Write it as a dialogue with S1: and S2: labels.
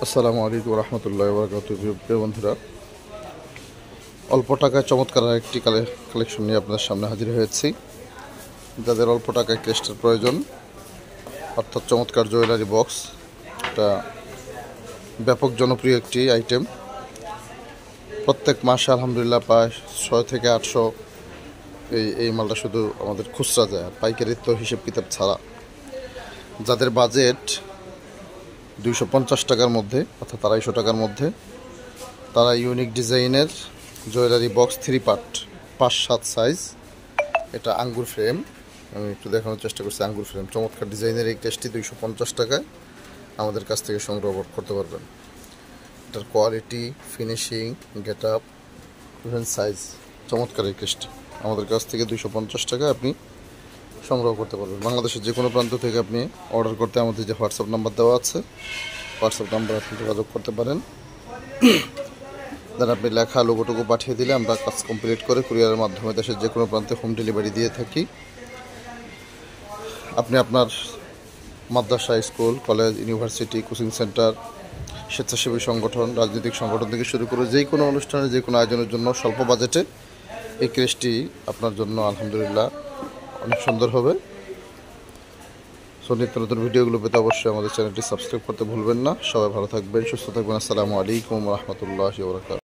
S1: আসসালামু আলাইকুম রহমতুল্লাহ বরকাতুহু। প্রিয় বন্ধুরা, অল্প টাকায় চমৎকার একটি কালেকশন নিয়ে আপনাদের সামনে হাজির হয়েছি। যাদের অল্প টাকায় ক্রেস্টের প্রয়োজন, অর্থাৎ চমৎকার জুয়েলারি বক্স, এটা ব্যাপক জনপ্রিয় একটি আইটেম। প্রত্যেক মাসে আলহামদুলিল্লাহ প্রায় 600 থেকে 800 এই মালটা শুধু আমাদের খুচরা যায়, আর পাইকারির তো হিসেব কিতাব ছাড়া। যাদের বাজেট 250 টাকার মধ্যে অর্থাৎ 250 টাকার মধ্যে, তারা ইউনিক ডিজাইনের জুয়েলারি বক্স 3 পার্ট 5-7 সাইজ, এটা আঙ্গুর ফ্রেম, আমি একটু দেখানোর চেষ্টা করছি। আঙ্গুর ফ্রেম চমৎকার ডিজাইনের এই কেসটি 250 টাকায় আমাদের কাছ থেকে সংগ্রহ করতে পারবেন। এটার quality, finishing, get up, even size চমৎকার এই কেসটি আমাদের কাছ থেকে 250 টাকা আপনি সংগ্রহ করতে পারবেন। বাংলাদেশের যে কোনো প্রান্ত থেকে আপনি অর্ডার করতে আমাদের যে হোয়াটসঅ্যাপ নাম্বার দেওয়া আছে, হোয়াটসঅ্যাপ নাম্বার আপনি যোগাযোগ করতে পারেন। দেন আপনি লেখা লোগোটুকু পাঠিয়ে দিলে আমরা কাজ কমপ্লিট করে কুরিয়ারের মাধ্যমে দেশের যে কোনো প্রান্তে হোম ডেলিভারি দিয়ে থাকি। আপনি আপনার মাদ্রাসা, school, college, university, coaching centre, স্বেচ্ছাসেবী সংগঠন, রাজনৈতিক সংগঠন থেকে শুরু করে যে কোনো অনুষ্ঠানে, যে কোনো আয়োজনের জন্য স্বল্প বাজেটে এই ক্রেসটি আপনার জন্য আলহামদুলিল্লাহ অনেক সুন্দর হবে। সো নিত্য নতুন ভিডিওগুলো পেতে অবশ্যই আমাদের চ্যানেলটি সাবস্ক্রাইব করতে ভুলবেন না। সবাই ভালো থাকবেন, সুস্থ থাকবেন। আসসালামু আলাইকুম রহমতুল্লাহি ওয়া বারাকাতুহু।